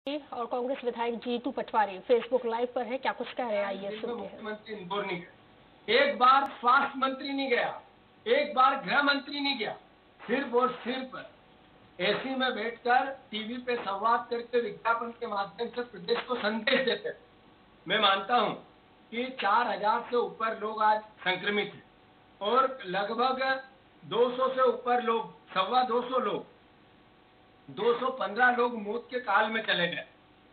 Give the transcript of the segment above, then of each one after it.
और कांग्रेस विधायक Jitu Patwari Facebook live पर है, क्या कुछ कह रहे हैं आइए सुनते हैं। मुख्यमंत्री इंदौर नहीं गए, एक बार स्वास्थ्य मंत्री नहीं गया, एक बार गृह मंत्री नहीं गया, सिर्फ और सिर्फ एसी में बैठकर टीवी पे संवाद करके विज्ञापन के माध्यम से प्रदेश को संदेश देते। मैं मानता हूं कि 4000 से ऊपर लोग आज संक्रमित हैं और लगभग 200 से ऊपर लोग, 225 लोग, 215 लोग मौत के काल में चले गए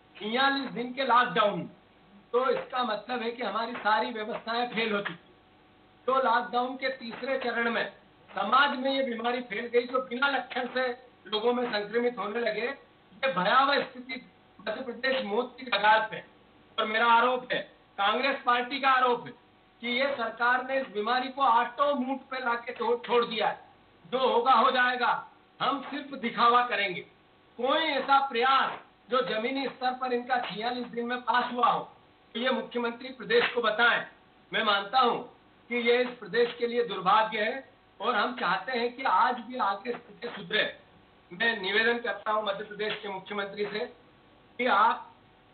46 दिन के लॉकडाउन। तो इसका मतलब है कि हमारी सारी व्यवस्थाएं फेल हो चुकी। तो लॉकडाउन के तीसरे चरण में समाज में ये बीमारी फैल गई, जो बिना लक्षण से लोगों में संक्रमित होने लगे। ये भयावह स्थिति मध्य प्रदेश मौत की कगार पे। और मेरा आरोप है, कांग्रेस पार्टी का आरोप है कि ये सरकार ने इस बीमारी को आटो मूठ पे लाके छोड़ दिया है। जो होगा हो जाएगा, हम सिर्फ दिखावा करेंगे। कोई ऐसा प्रयास जो जमीनी स्तर पर इनका 46 दिन में पास हुआ हो, तो ये मुख्यमंत्री प्रदेश को बताएं। मैं मानता हूं कि ये इस प्रदेश के लिए दुर्भाग्य है और हम चाहते हैं कि आज भी आगे स्थिति सुधरे। मैं निवेदन करता हूं मध्य प्रदेश के मुख्यमंत्री से कि आप,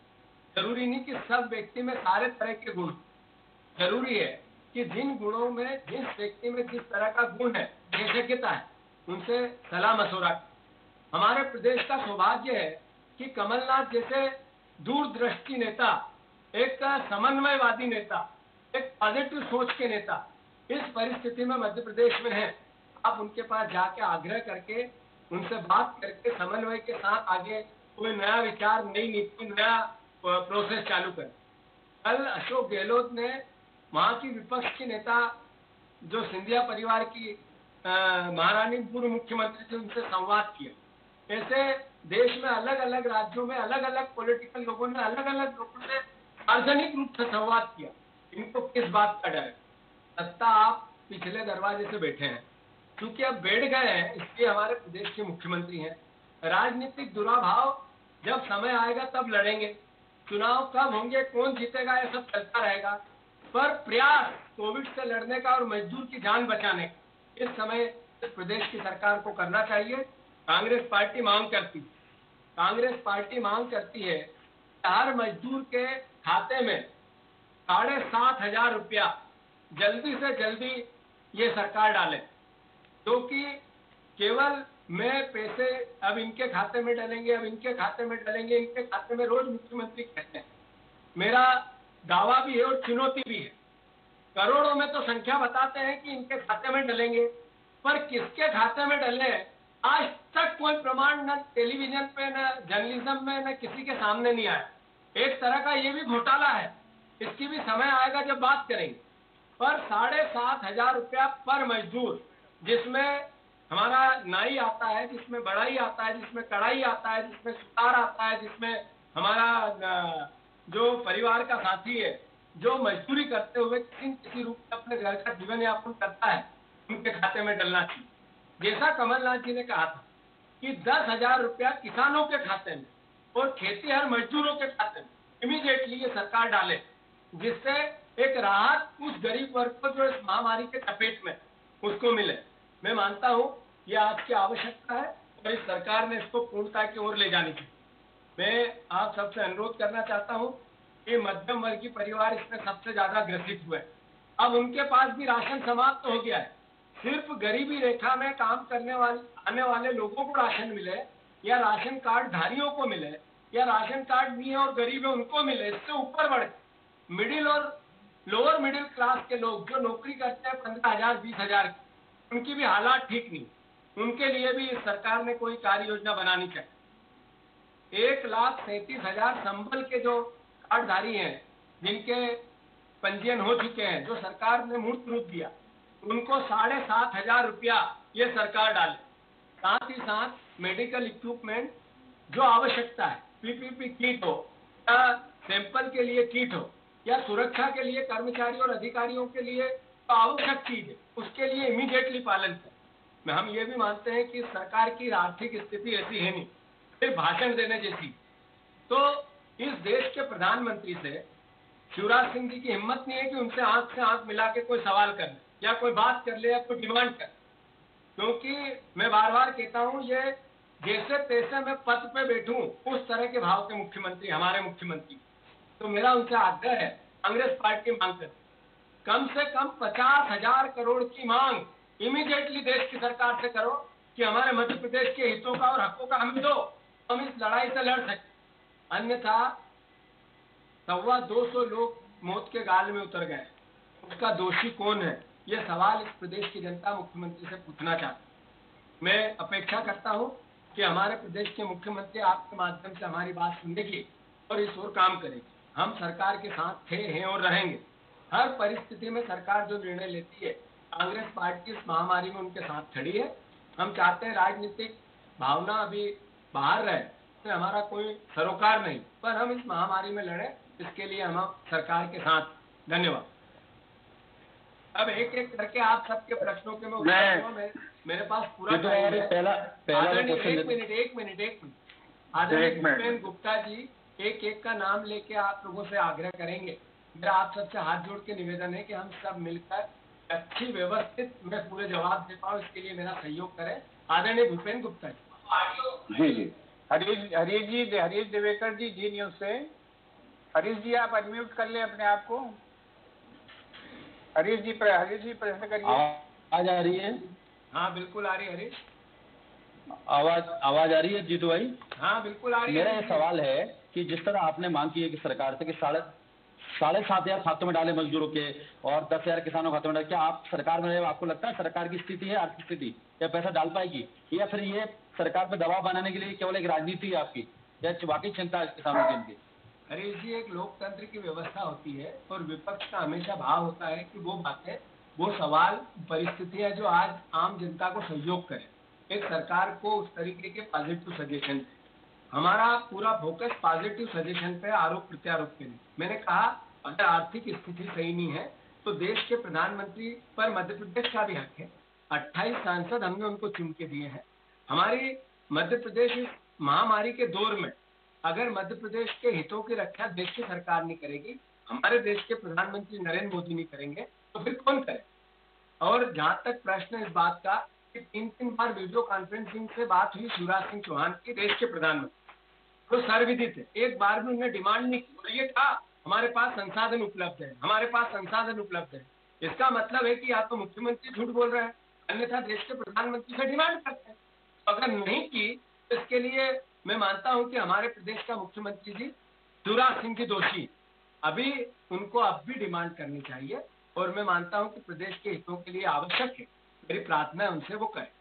जरूरी नहीं कि सब व्यक्ति में सारे तरह के गुण, जरूरी है कि जिन गुणों में, जिस व्यक्ति में जिस तरह का गुण है, विशेषज्ञता है, उनसे सलाह मशवरा। हमारे प्रदेश का सौभाग्य है कि कमलनाथ जैसे दूरदृष्टि नेता, एक समन्वयवादी नेता, एक पॉजिटिव सोच के नेता इस परिस्थिति में मध्य प्रदेश में है। आप उनके पास जाके आग्रह करके, उनसे बात करके समन्वय के साथ आगे कोई नया विचार, नई नीति, नया प्रोसेस चालू करें। कल अशोक गहलोत ने वहां की विपक्ष की नेता जो सिंधिया परिवार की महारानी पूर्व मुख्यमंत्री से उनसे संवाद किया। ऐसे देश में अलग अलग राज्यों में अलग अलग पॉलिटिकल लोगों ने अलग अलग लोगों से सार्वजनिक रूप से संवाद किया। इनको किस बात का डर है? सत्ता आप पिछले दरवाजे से बैठे हैं, क्योंकि अब बैठ गए हैं इसलिए हमारे प्रदेश के मुख्यमंत्री हैं। राजनीतिक दुराभाव जब समय आएगा तब लड़ेंगे, चुनाव कब होंगे, कौन जीतेगा, ये सब चलता रहेगा। पर प्रयास कोविड से लड़ने का और मजदूर की जान बचाने का इस समय इस प्रदेश की सरकार को करना चाहिए। कांग्रेस पार्टी मांग करती है कि हर मजदूर के खाते में 7,500 रुपया जल्दी से जल्दी ये सरकार डाले, क्योंकि केवल मैं पैसे अब इनके खाते में डालेंगे, अब इनके खाते में डालेंगे, इनके खाते में रोज मुख्यमंत्री कहते हैं। मेरा दावा भी है और चुनौती भी है। करोड़ों में तो संख्या बताते हैं कि इनके खाते में डालेंगे, पर किसके खाते में डाले आज तक कोई प्रमाण न टेलीविजन पे, न जर्नलिज्म में, न किसी के सामने नहीं आया। एक तरह का ये भी घोटाला है, इसकी भी समय आएगा जब बात करेंगे। पर 7,500 रुपया पर मजदूर, जिसमें हमारा नाई आता है, जिसमें बढ़ाई आता है, जिसमें कढ़ाई आता है, जिसमें सुतार आता है, जिसमें हमारा जो परिवार का साथी है, जो मजदूरी करते हुए किसी न किसी रूप में अपने घर का जीवन यापन करता है, उनके खाते में डलना चाहिए। जैसा कमलनाथ जी ने कहा था कि 10,000 रुपया किसानों के खाते में और खेतीहर मजदूरों के खाते में इमीडिएटली ये सरकार डाले, जिससे एक राहत उस गरीब वर्ग को जो इस महामारी के चपेट में उसको मिले। मैं मानता हूं ये आज की आवश्यकता है और इस सरकार ने इसको पूर्णता की ओर ले जानी चाहिए। मैं आप सबसे अनुरोध करना चाहता हूं कि मध्यम वर्गीय परिवार इसमें सबसे ज्यादा ग्रसित हुए। अब उनके पास भी राशन समाप्त हो गया है। सिर्फ गरीबी रेखा में काम करने आने वाले लोगों को राशन मिले, या राशन कार्ड धारियों को मिले, या राशन कार्ड नहीं है और गरीब है उनको मिले, इससे ऊपर बढ़ मिडिल और लोअर मिडिल क्लास के लोग जो नौकरी करते हैं 15,000 20,000 की, उनकी भी हालात ठीक नहीं। उनके लिए भी इस सरकार ने कोई कार्य योजना बनानी चाहिए। 1,37,000 संबल के जो कार्डधारी हैं, जिनके पंजीयन हो चुके हैं, जो सरकार ने मूर्त रूप दिया, उनको 7,500 रुपया ये सरकार डाले। साथ ही साथ मेडिकल इक्विपमेंट जो आवश्यकता है, पीपीपी किट हो, या सैंपल के लिए किट हो, या सुरक्षा के लिए कर्मचारी और अधिकारियों के लिए तो आवश्यक चीज है, उसके लिए इमीडिएटली पालन करें। हम ये भी मानते हैं कि सरकार की आर्थिक स्थिति ऐसी है नहीं, सिर्फ भाषण देने जैसी। तो इस देश के प्रधानमंत्री से शिवराज सिंह जी की हिम्मत नहीं है कि उनसे आंख से आंख मिला के कोई सवाल कर ले या कोई बात कर ले या कोई डिमांड कर, क्योंकि मैं बार बार कहता हूं ये जैसे तैसे मैं पद पे बैठूं, उस तरह के भाव के मुख्यमंत्री हमारे मुख्यमंत्री। तो मेरा उनसे आग्रह है, कांग्रेस पार्टी मांग करती कम से कम 50,000 करोड़ की मांग इमीडिएटली देश की सरकार से करो कि हमारे मध्य प्रदेश के हितों का और हकों का हमें दो, हम इस लड़ाई से लड़ सकें। अन्यथा 250 लोग मौत के गाल में उतर गए, उसका दोषी कौन है? ये सवाल इस प्रदेश की जनता मुख्यमंत्री से पूछना चाहती है। मैं अपेक्षा करता हूं कि हमारे प्रदेश के मुख्यमंत्री आपके माध्यम से हमारी बात सुनेगी और इस ओर काम करेगी। हम सरकार के साथ थे, हैं और रहेंगे। हर परिस्थिति में सरकार जो निर्णय लेती है, कांग्रेस पार्टी इस महामारी में उनके साथ खड़ी है। हम चाहते हैं राजनीतिक भावना अभी बाहर रहे, तो हमारा कोई सरोकार नहीं, पर हम इस महामारी में लड़े, इसके लिए हम सरकार के साथ। धन्यवाद। अब एक एक करके आप सबके प्रश्नों के मैं उत्तर दूंगा। मेरे पास पूरा टाइम है। एक मिनट आदरणीय भूपेंद्र गुप्ता जी एक एक का नाम लेके आप लोगों से आग्रह करेंगे। मेरा आप सबसे हाथ जोड़ के निवेदन है कि हम सब मिलकर अच्छी व्यवस्थित मैं पूरे जवाब दे पाऊँ, इसके लिए मेरा सहयोग करें। आदरणीय भूपेंद्र गुप्ता जी। जी हरीश देवेकर जी, जी न्यूज से। हरीश जी आप अनम्यूट कर लें अपने आप को। हरीश जी प्रश्न करिए। आवाज आ रही है? हाँ बिल्कुल आ रही है हरीश। आवाज आ रही है जीतू भाई? हाँ बिल्कुल आ रही है। मेरा ये सवाल है कि जिस तरह आपने मांग की है कि सरकार से कि 7,500 खातों में डाले मजदूरों के और 10,000 किसानों के खातों में डाले, क्या आप सरकार में आपको लगता है सरकार की स्थिति है, आर्थिक स्थिति, क्या पैसा डाल पाएगी, या फिर ये सरकार पर दबाव बनाने के लिए केवल एक राजनीति है आपकी, या वाकई चिंता है किसानों की इनकी? हरीश जी, एक लोकतंत्र की व्यवस्था होती है और विपक्ष का हमेशा भाव होता है कि वो बातें, वो सवाल, परिस्थितियां जो आज आम जनता को सहयोग करें, एक सरकार को उस तरीके के पॉजिटिव सजेशन। हमारा पूरा फोकस पॉजिटिव सजेशन पे, आरोप प्रत्यारोप पे नहीं। मैंने कहा अगर आर्थिक स्थिति सही नहीं है तो देश के प्रधानमंत्री पर मध्य प्रदेश का भी हक है। 28 सांसद हमने उनको चुन के दिए हैं। हमारी मध्य प्रदेश इस महामारी के दौर में अगर मध्य प्रदेश के हितों की रक्षा देश की सरकार नहीं करेगी, हमारे देश के प्रधानमंत्री नरेंद्र मोदी नहीं करेंगे, तो फिर कौन करे? और जहां तक प्रश्न इस बात का कि 3 बार वीडियो कॉन्फ्रेंसिंग से बात हुई शिवराज सिंह चौहान की, देश के प्रधानमंत्री, तो सर्वविदित है, एक बार भी उन्होंने डिमांड नहीं की और ये कहा हमारे पास संसाधन उपलब्ध है, हमारे पास संसाधन उपलब्ध है। इसका मतलब है कि या तो मुख्यमंत्री झूठ बोल रहे हैं, अन्यथा देश के प्रधानमंत्री से डिमांड करते हैं। तो अगर नहीं की तो इसके लिए मैं मानता हूं कि हमारे प्रदेश का मुख्यमंत्री जी शिवराज सिंह की दोषी, अभी उनको अब भी डिमांड करनी चाहिए और मैं मानता हूं कि प्रदेश के हितों के लिए आवश्यक है, मेरी प्रार्थना है उनसे वो करें।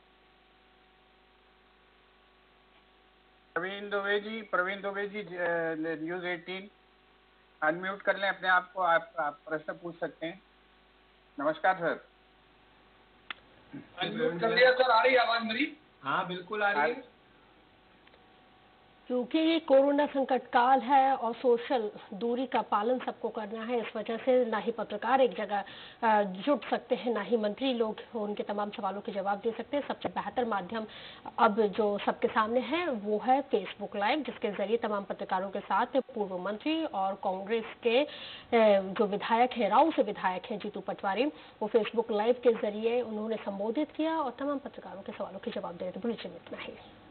प्रवीण दुबे जी न्यूज 18 अनम्यूट कर लें अपने आप को। आप प्रश्न पूछ सकते हैं। नमस्कार सर। अनम्यूट कर लिया सर। आ रही है आवाज मेरी? हाँ बिल्कुल आ रही है। क्योंकि ये कोरोना संकट काल है और सोशल दूरी का पालन सबको करना है, इस वजह से ना ही पत्रकार एक जगह जुट सकते हैं, ना ही मंत्री लोग उनके तमाम सवालों के जवाब दे सकते हैं। सबसे बेहतर माध्यम अब जो सबके सामने है वो है फेसबुक लाइव, जिसके जरिए तमाम पत्रकारों के साथ पूर्व मंत्री और कांग्रेस के जो विधायक हैं, राऊ से विधायक हैं जीतू पटवारी, वो फेसबुक लाइव के जरिए उन्होंने संबोधित किया और तमाम पत्रकारों के सवालों के जवाब दे रहे थे। बुलेटिन में इतना ही।